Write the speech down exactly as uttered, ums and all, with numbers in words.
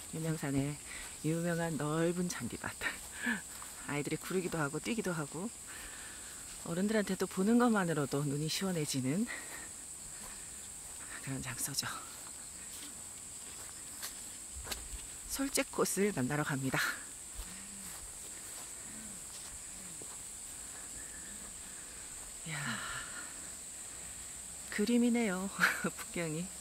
윤양산의 유명한 넓은 잔디밭. 아이들이 구르기도 하고 뛰기도 하고 어른들한테도 보는 것만으로도 눈이 시원해지는 그런 장소죠. 솔재꽃을 만나러 갑니다. 이야, 그림이네요. 풍경이.